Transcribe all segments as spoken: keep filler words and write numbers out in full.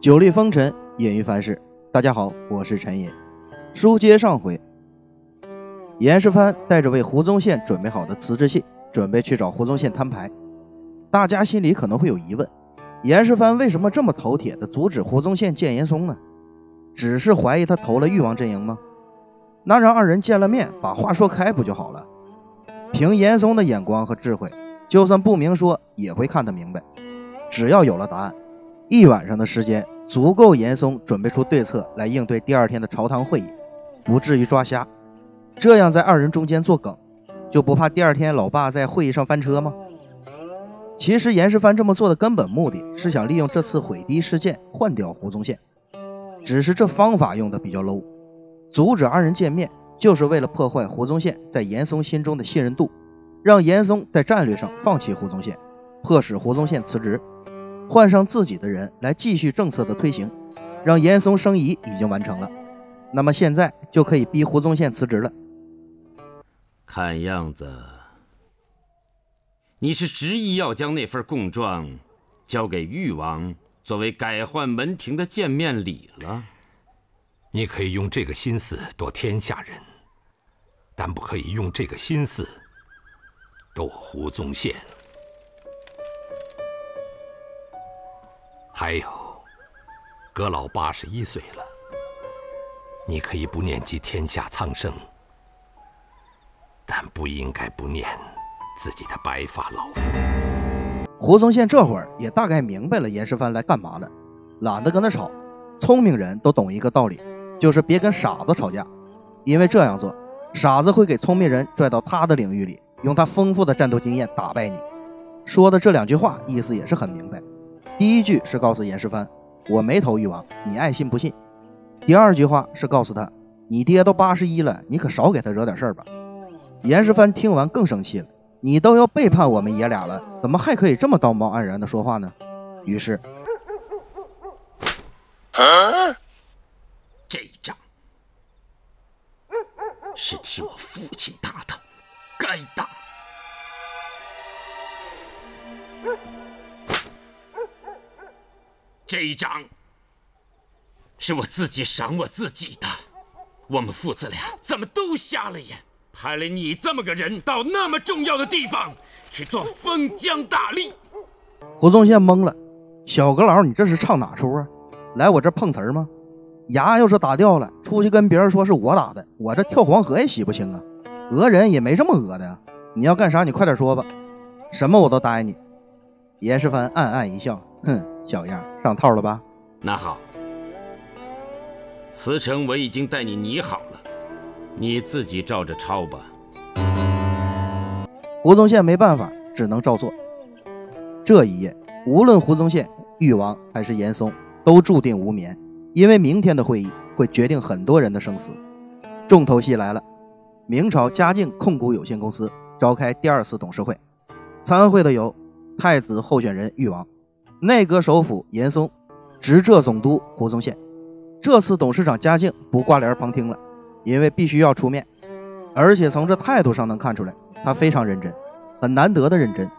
久历风尘，隐于凡事。大家好，我是陈隐。书接上回，严世蕃带着为胡宗宪准备好的辞职信，准备去找胡宗宪摊牌。大家心里可能会有疑问，严世蕃为什么这么头铁地阻止胡宗宪见严嵩呢？只是怀疑他投了誉王阵营吗？那让二人见了面，把话说开不就好了？凭严嵩的眼光和智慧，就算不明说也会看得明白。只要有了答案，一晚上的时间足够严嵩准备出对策来应对第二天的朝堂会议，不至于抓瞎。这样在二人中间做梗，就不怕第二天老爸在会议上翻车吗？其实严世蕃这么做的根本目的是想利用这次毁堤事件换掉胡宗宪，只是这方法用的比较 low。 阻止二人见面就是为了破坏胡宗宪在严嵩心中的信任度，让严嵩在战略上放弃胡宗宪，迫使胡宗宪辞职，换上自己的人来继续政策的推行，让严嵩升移已经完成了。那么现在就可以逼胡宗宪辞职了。 看样子你是执意要将那份供状交给誉王作为改换门庭的见面礼了。 你可以用这个心思夺天下人，但不可以用这个心思夺胡宗宪。还有，阁老八十一岁了，你可以不念及天下苍生，但不应该不念自己的白发老父。 胡宗宪这会儿也大概明白了严世蕃来干嘛了，懒得跟他吵。聪明人都懂一个道理，就是别跟傻子吵架，因为这样做，傻子会给聪明人拽到他的领域里，用他丰富的战斗经验打败你。说的这两句话意思也是很明白。第一句是告诉严世蕃，我没投誉王，你爱信不信。第二句话是告诉他，你爹都八十一了，你可少给他惹点事儿吧。严世蕃听完更生气了，你都要背叛我们爷俩了，怎么还可以这么道貌岸然的说话呢？于是这一仗是替我父亲打的，该打。这一仗是我自己赏我自己的，我们父子俩怎么都瞎了眼，派了你这么个人到那么重要的地方去做封疆大吏。 胡宗宪懵了，小阁老，你这是唱哪出啊？来我这碰瓷儿吗？牙要是打掉了，出去跟别人说是我打的，我这跳黄河也洗不清啊。讹人也没这么讹的呀，你要干啥你快点说吧，什么我都答应你。严世蕃暗暗一笑，哼，小样，上套了吧？ 那好，辞呈我已经带你拟好了，你自己照着抄吧。 胡宗宪没办法，只能照做。这一夜，无论胡宗宪、誉王还是严嵩，都注定无眠，因为明天的会议会决定很多人的生死。重头戏来了，明朝嘉靖控股有限公司召开第二次董事会，参会的有太子候选人誉王、内阁首辅严嵩、直浙总督胡宗宪。这次董事长嘉靖不挂帘旁听了，因为必须要出面，而且从这态度上能看出来，他非常认真，很难得的认真。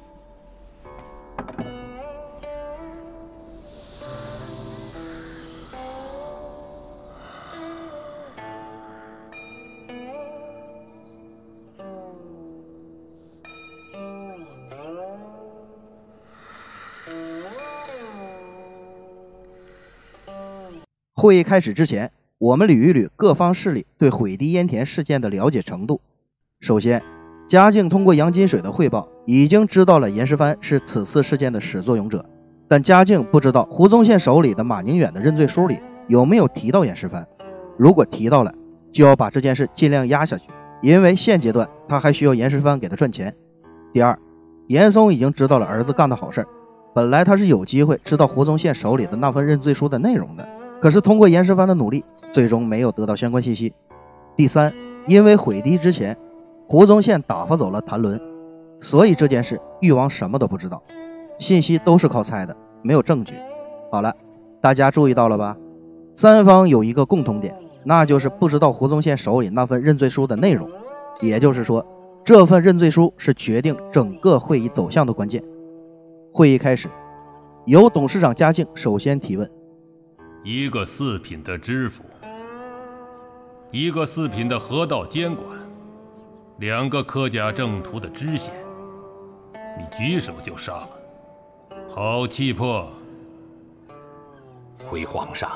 会议开始之前，我们捋一捋各方势力对毁堤淹田事件的了解程度。首先，嘉靖通过杨金水的汇报，已经知道了严世蕃是此次事件的始作俑者，但嘉靖不知道胡宗宪手里的马宁远的认罪书里有没有提到严世蕃。如果提到了，就要把这件事尽量压下去，因为现阶段他还需要严世蕃给他赚钱。第二，严嵩已经知道了儿子干的好事，本来他是有机会知道胡宗宪手里的那份认罪书的内容的，可是通过严世蕃的努力，最终没有得到相关信息。第三，因为毁堤之前，胡宗宪打发走了谭纶，所以这件事誉王什么都不知道，信息都是靠猜的，没有证据。好了，大家注意到了吧？三方有一个共同点，那就是不知道胡宗宪手里那份认罪书的内容，也就是说，这份认罪书是决定整个会议走向的关键。会议开始，由董事长嘉靖首先提问， 一个四品的知府，一个四品的河道监管，两个科甲正途的知县，你举手就杀了，好气魄！ 回皇上，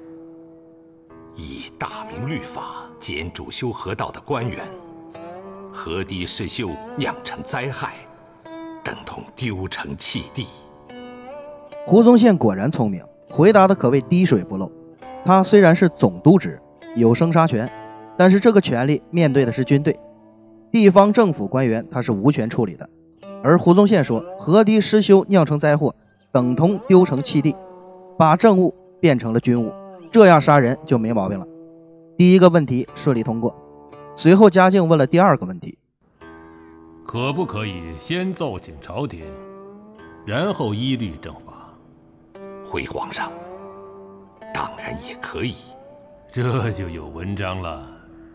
以大明律法检主修河道的官员，河堤失修酿成灾害，等同丢城弃地。 胡宗宪果然聪明，回答的可谓滴水不漏。他虽然是总督职，有生杀权，但是这个权力面对的是军队，地方政府官员他是无权处理的。而胡宗宪说河堤失修酿成灾祸，等同丢城弃地，把政务变成了军务，这样杀人就没毛病了。第一个问题顺利通过。随后嘉靖问了第二个问题， 可不可以先奏请朝廷，然后依律正法？ 回皇上，当然也可以。 这就有文章了。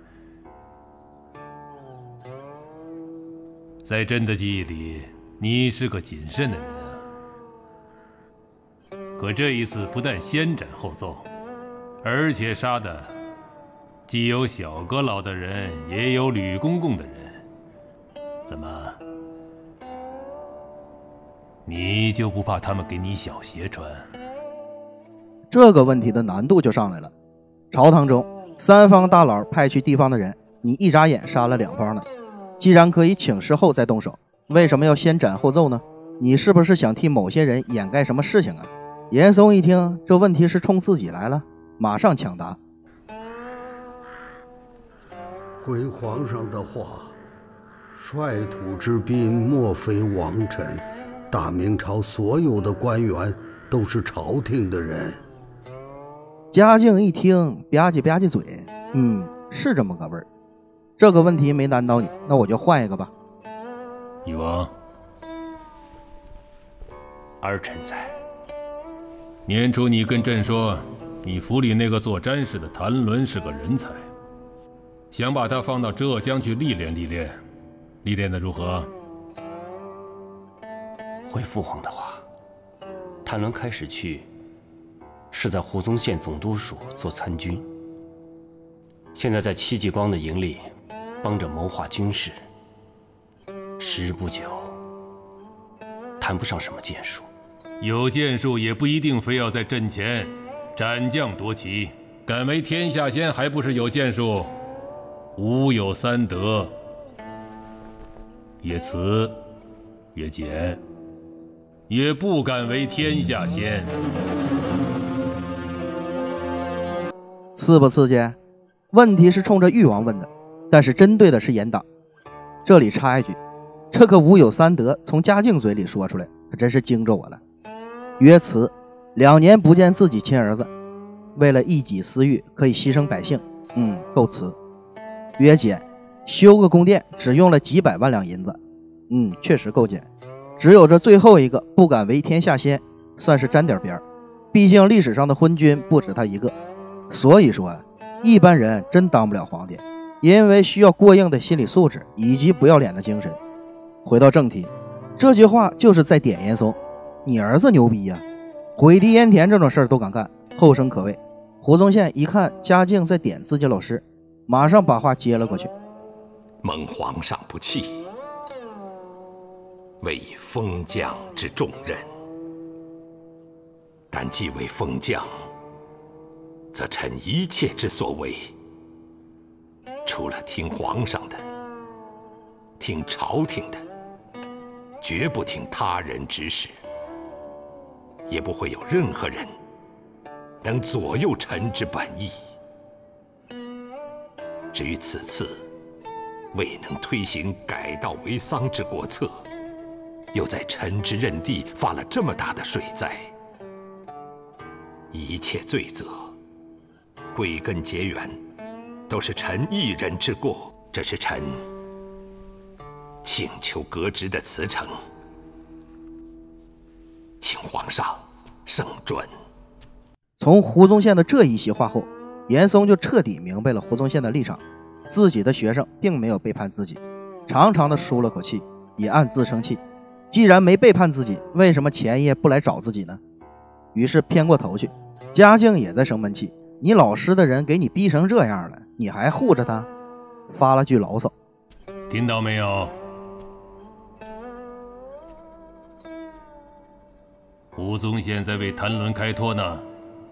在朕的记忆里，你是个谨慎的人啊。可这一次不但先斩后奏，而且杀的既有小阁老的人，也有吕公公的人。怎么，你就不怕他们给你小鞋穿？ 这个问题的难度就上来了。朝堂中三方大佬派去地方的人，你一眨眼杀了两方呢。既然可以请示后再动手，为什么要先斩后奏呢？你是不是想替某些人掩盖什么事情啊？严嵩一听这问题是冲自己来了，马上抢答。 回皇上的话，率土之滨莫非王臣，大明朝所有的官员都是朝廷的人。 嘉靖一听吧唧吧唧嘴，嗯，是这么个味儿。这个问题没难倒你，那我就换一个吧。 禹王， 儿臣在。 年初你跟朕说，你府里那个做詹事的谭伦是个人才，想把他放到浙江去历练历练，历练的如何？ 回父皇的话，谭伦开始去是在胡宗宪总督署做参军，现在在戚继光的营里帮着谋划军事，时日不久，谈不上什么建树。 有建树也不一定非要在阵前斩将夺旗，敢为天下先还不是有建树？吾有三德：也辞，也俭，也不敢为天下先。 刺不刺激？问题是冲着誉王问的，但是针对的是严党。这里插一句，这个吾有三德从嘉靖嘴里说出来，可真是惊着我了。曰慈，两年不见自己亲儿子，为了一己私欲可以牺牲百姓，嗯，够慈。曰俭，修个宫殿只用了几百万两银子，嗯，确实够俭。只有这最后一个不敢为天下先，算是沾点边儿。毕竟历史上的昏君不止他一个，所以说一般人真当不了皇帝，因为需要过硬的心理素质以及不要脸的精神。回到正题，这句话就是在点严嵩，你儿子牛逼呀、啊，毁堤淹田这种事儿都敢干，后生可畏。胡宗宪一看嘉靖在点自己老师，马上把话接了过去。 蒙皇上不弃，为以封将之重任，但既为封将，则臣一切之所为，除了听皇上的，听朝廷的，绝不听他人指使，也不会有任何人能左右臣之本意。至于此次未能推行改道为桑之国策，又在臣之任地发了这么大的水灾，一切罪责归根结源都是臣一人之过。这是臣请求革职的辞呈，请皇上圣准。 从胡宗宪的这一席话后，严嵩就彻底明白了胡宗宪的立场，自己的学生并没有背叛自己，长长的舒了口气，也暗自生气。既然没背叛自己，为什么前夜不来找自己呢？于是偏过头去， 嘉靖也在生闷气，你老师的人给你逼成这样了，你还护着他？发了句牢骚。 听到没有？胡宗宪在为谭伦开脱呢。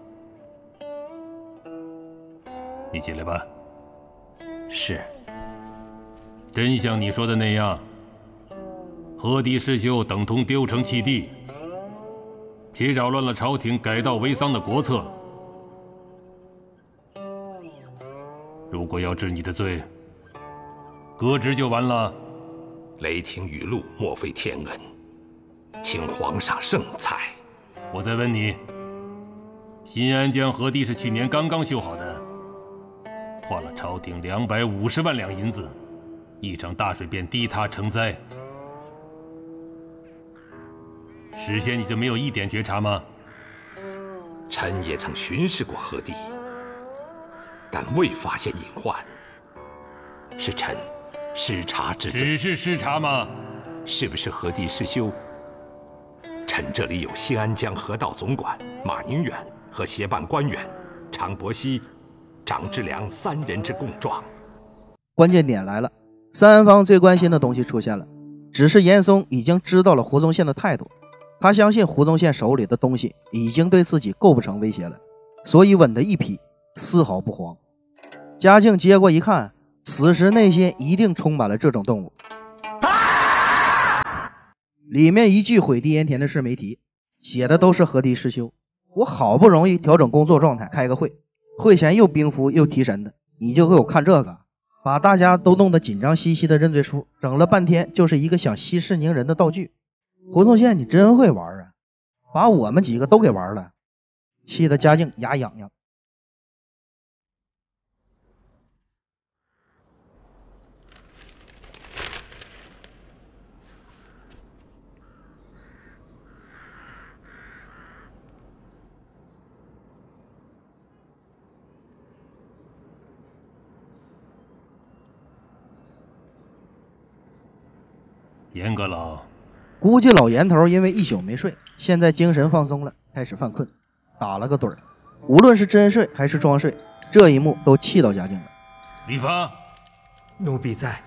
你起来吧。 是。 真像你说的那样，何帝世修等同丢城弃地，且扰乱了朝廷改道为丧的国策。如果要治你的罪，革职就完了。 雷霆雨露，莫非天恩，请皇上圣裁。 我再问你，新安江河堤是去年刚刚修好的，花了朝廷两百五十万两银子，一场大水便堤塌成灾。事先你就没有一点觉察吗？ 臣也曾巡视过河堤，但未发现隐患。是臣失察之罪。 只是失察吗？ 是不是河堤失修？臣这里有新安江河道总管马宁远和协办官员常伯熙、张之良三人之供状。 关键点来了，三方最关心的东西出现了。只是严嵩已经知道了胡宗宪的态度，他相信胡宗宪手里的东西已经对自己构不成威胁了，所以稳得一批，丝毫不慌。嘉靖接过一看，此时内心一定充满了这种动物。里面一句毁堤盐田的事没提，写的都是河堤失修。我好不容易调整工作状态，开个会，会前又冰敷又提神的，你就给我看这个，把大家都弄得紧张兮兮的认罪书，整了半天就是一个想息事宁人的道具。胡宗宪你真会玩啊，把我们几个都给玩了，气得嘉靖牙痒痒。 严阁老， 估计老严头因为一宿没睡，现在精神放松了，开始犯困，打了个盹儿。无论是真睡还是装睡，这一幕都气到嘉靖了。 李发， 奴婢在。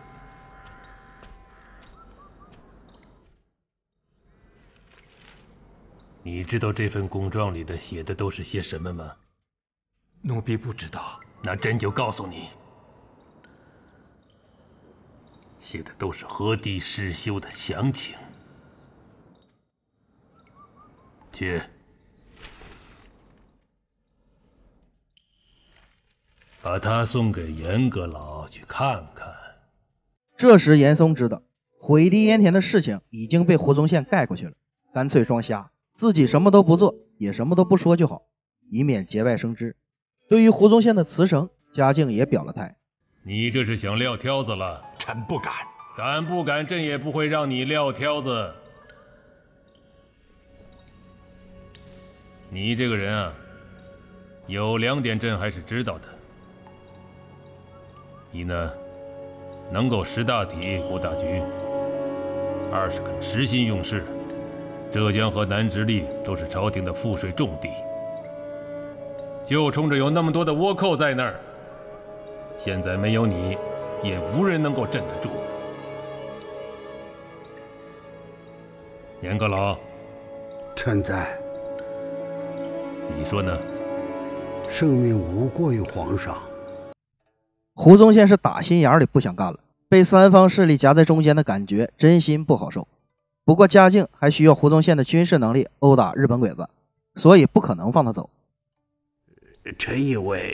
你知道这份供状里的写的都是些什么吗？ 奴婢不知道。 那朕就告诉你。写的都是河堤失修的详情。去，把他送给严阁老去看看。 这时严嵩知道毁堤盐田的事情已经被胡宗宪盖过去了，干脆装瞎，自己什么都不做，也什么都不说就好，以免节外生枝。对于胡宗宪的辞呈，嘉靖也表了态。 你这是想撂挑子了？ 臣不敢。 敢不敢，朕也不会让你撂挑子。你这个人啊，有两点朕还是知道的。一呢，能够识大体、顾大局；二是肯实心用事。浙江和南直隶都是朝廷的赋税重地，就冲着有那么多的倭寇在那儿，现在没有你，也无人能够镇得住。严阁老， 臣在。 你说呢？ 圣命无过于皇上。 胡宗宪是打心眼里不想干了，被三方势力夹在中间的感觉真心不好受。不过嘉靖还需要胡宗宪的军事能力殴打日本鬼子，所以不可能放他走。 臣以为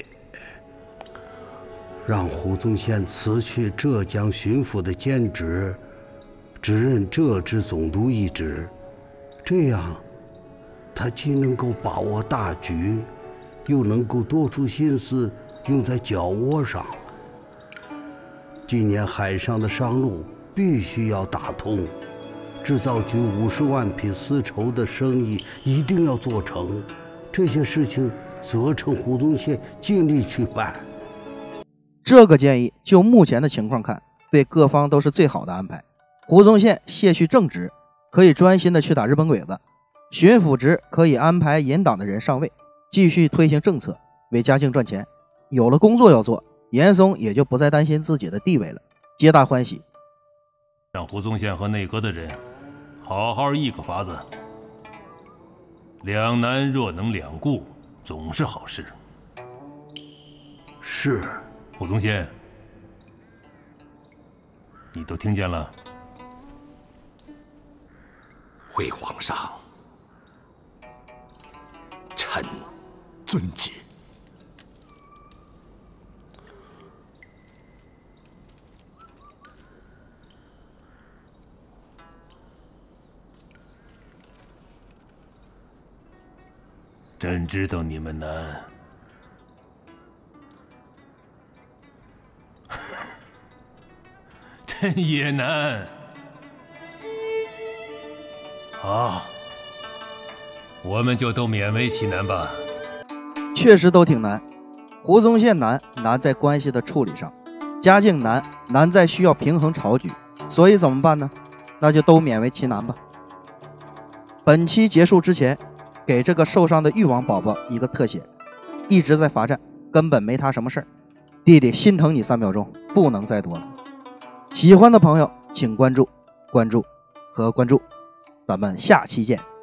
让胡宗宪辞去浙江巡抚的兼职，只任浙之总督一职，这样他既能够把握大局，又能够多出心思用在脚窝上。今年海上的商路必须要打通，制造局五十万匹丝绸的生意一定要做成，这些事情责成胡宗宪尽力去办。 这个建议就目前的情况看，对各方都是最好的安排。胡宗宪卸去正职，可以专心的去打日本鬼子；巡抚职可以安排引党的人上位， 继续推行政策，为嘉靖赚钱。有了工作要做，严嵩也就不再担心自己的地位了，皆大欢喜。 让胡宗宪和内阁的人好好议个法子。两难若能两顾，总是好事。 是。 胡宗宪，你都听见了？ 回皇上，臣遵旨。 朕知道你们难。朕也难。好，我们就都勉为其难吧。 确实都挺难。胡宗宪难，难在关系的处理上；嘉靖难，难在需要平衡朝局。所以怎么办呢？那就都勉为其难吧。本期结束之前，给这个受伤的誉王宝宝一个特写，一直在罚站，根本没他什么事儿。弟弟心疼你三秒钟，不能再多了。喜欢的朋友请关注、关注和关注，咱们下期见。